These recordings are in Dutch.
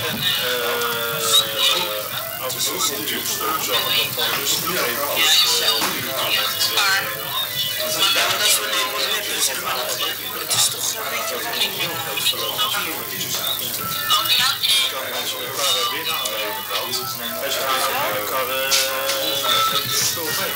Af en toe komt u op stoom zorgen dat dan rustig even als maar dat is wat ik wil hebben, zeg maar. Het is toch een beetje een ding. kan mensen elkaar weer aannemen koud. En ze gaan elkaar stoom mee.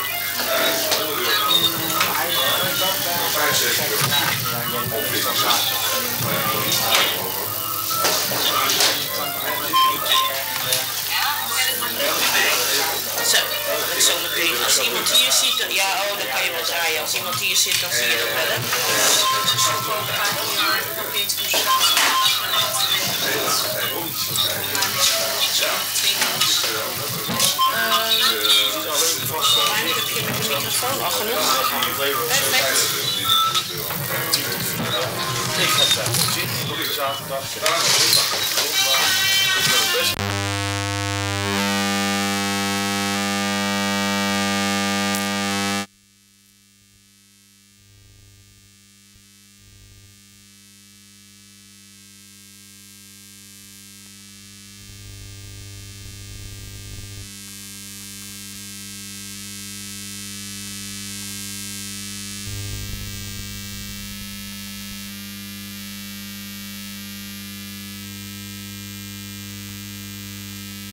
Zo, zo meteen. Als iemand hier zit, dan, ja, oh, dan kan je wel draaien. Als iemand hier zit, dan zie je dat wel, hè? Heb je met de microfoon al genoeg? Perfect. Ik ga het zaterdag.